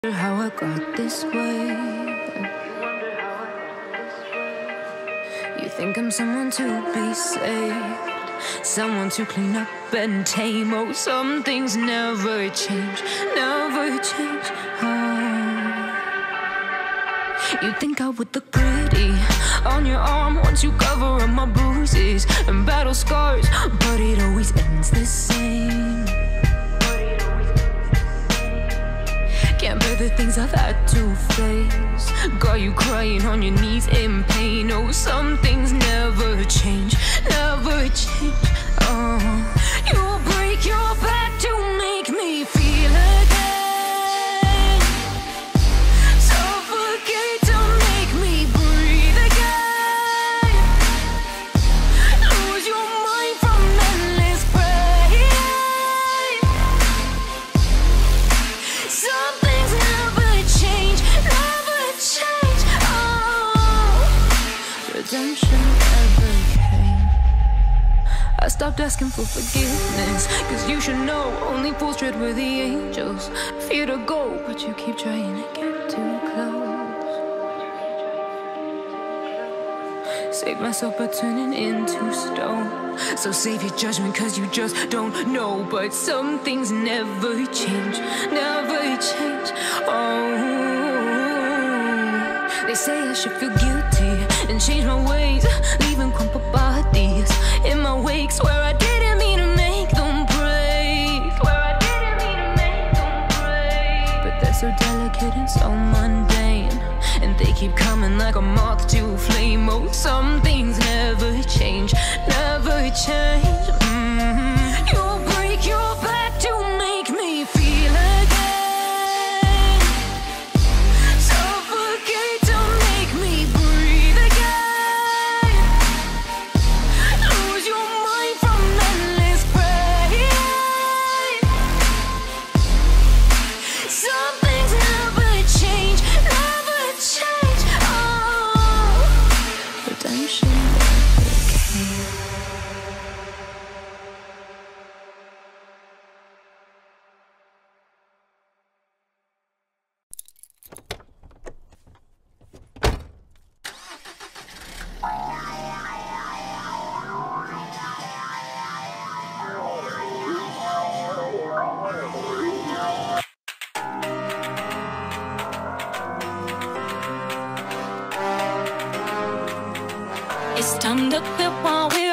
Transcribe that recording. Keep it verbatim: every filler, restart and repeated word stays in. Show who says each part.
Speaker 1: How I got this way. You think I'm someone to be saved, someone to clean up and tame. Oh, some things never change, never change. Oh. You think I would look pretty on your arm once you cover up my bruises and battle scars, but it always ends the same. Can't bear the things I've had to face. Got you crying on your knees in pain. Oh, some things never change, never change. Oh, you'll break your back to make me feel again. Suffocate to make me breathe again. Lose your mind from endless pain. Something redemption never came. I stopped asking for forgiveness, cause you should know only fools tread where the angels fear to go, but you keep trying to get too close. Save myself by turning into stone. So save your judgment cause you just don't know. But some things never change, never change. Oh, they say I should feel guilty and change my ways, leaving crumpled bodies in my wake. Swear I didn't mean to make them break. Swear I didn't mean to make them break. But they're so delicate and so mundane, and they keep coming like a moth to a flame. Oh, some things never change, never change. Mm-hmm. You'll break your back to make me feel again. Suffocate to make me breathe again. Lose your mind from endless pain. Some things never change, never change. Oh, redemption never came.
Speaker 2: It's time to quit while we're